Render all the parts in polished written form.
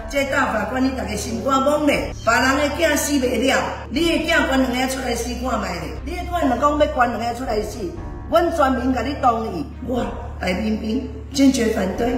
这大法官你大家心肝懵咧，别人的囝死袂了，你的囝关两个出来死看卖咧，你的囝若讲要关两个出来死，阮全民甲你同意，我白冰冰坚决反对。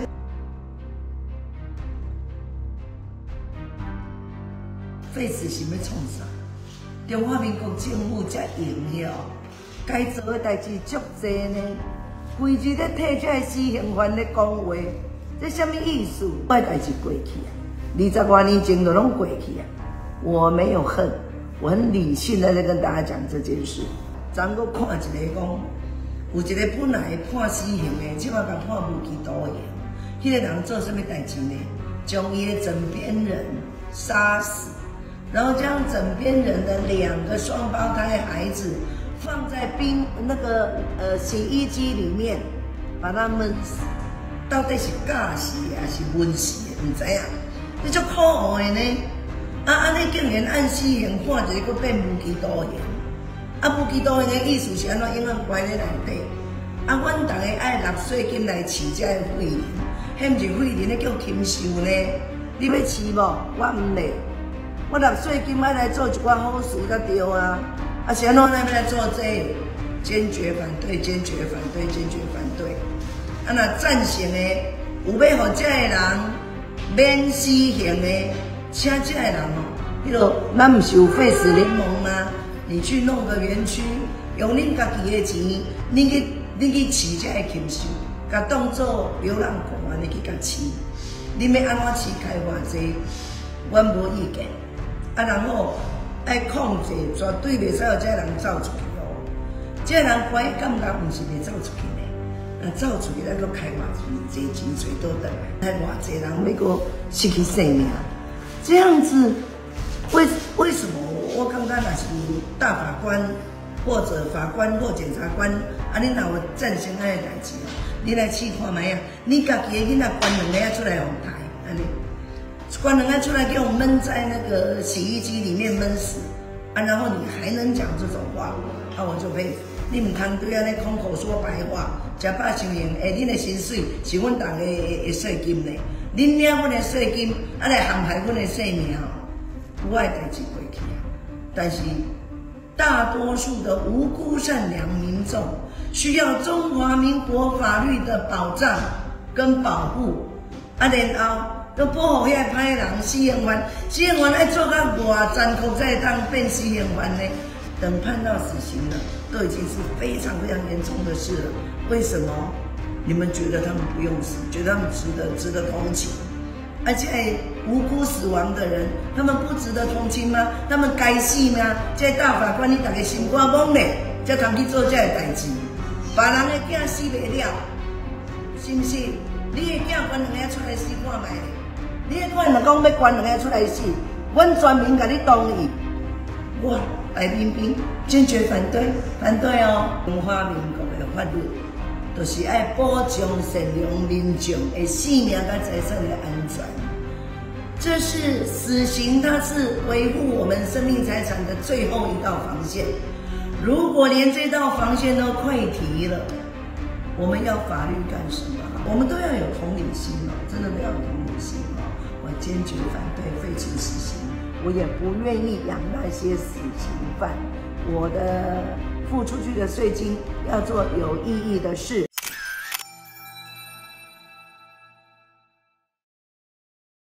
废死刑要创啥？中华民国政府才用了，该做的代志足多呢。规日咧替这个死刑犯咧讲话，这什么意思？我的代志过去啊，20多年前就拢过去啊。我没有恨，我很理性的在跟大家讲这件事。昨我看一个讲，有一个本来判死刑的，即马甲判无期徒刑，迄个人做什么代志呢？将伊的枕边人杀死。然后将枕边人的2个双胞胎孩子放在洗衣机里面，把他焖死。到底是假死还是闷死的？唔知啊，你足可恶的呢！安尼竟然按死刑判一个，佫变无期徒刑。无期徒刑的意思是安怎？永远关在内底。阮大家爱纳税金来饲这个废人，迄毋是废人，迄叫禽兽呢？你要饲无？我唔咧。我纳税金爱来做一寡好事才对啊！是安怎要来做这？坚决反对，坚决反对，坚决反对！若赞成的，有要互这个人免死刑的，请这个人咱毋是有废死联盟吗？你去弄个园区，用恁家己的钱，你去饲这个禽兽，甲当做流浪狗安尼去甲饲，你要安怎饲开偌济？阮无意见。然后爱控制，绝对袂使有这个人走出去哦。这个人怀感觉毋是袂走出去的，走出去咱搁开偌济钱找倒转来，还偌济人要搁失去生命。这样子，为什么我感觉若是大法官或者法官或检察官，你若有赞成安尼代志哦，你来试看卖啊！你家己的囡仔关2个出来互杀，安尼。关2个出来给我闷在那个洗衣机里面闷死然后你还能讲这种话我就佩服你，唔通对安尼空口说白话，吃饱受用。恁的薪水是阮大家的税金呢，恁领阮的税金，来陷害阮的生命我的代志过去但是大多数的无辜善良民众需要中华民国法律的保障跟保护然后。都保护遐歹人死刑犯，死刑犯爱做到偌残酷才会当变死刑犯呢？等判到死刑了，都已经是非常非常严重的事了。为什么你们觉得他们不用死，觉得他们值得同情？而且无辜死亡的人，他们不值得同情吗？他们该死吗？这大法官你大家心肝懵咧，才通去做这个代志。别人的囝死袂了，是不是？你的囝关2个出来死看卖咧？你的囝若讲要关2个出来死，阮全民甲你同意，我白冰冰坚决反对，反对哦！中华民国的法律，就是爱保障善良民众的性命甲财产的安全。这是死刑，它是维护我们生命财产的最后一道防线。如果连这道防线都溃堤了，我们要法律干什么？我们都要有同理心哦，真的都要有同理心哦！我坚决反对废除死刑，我也不愿意养那些死刑犯。我的付出去的税金要做有意义的事。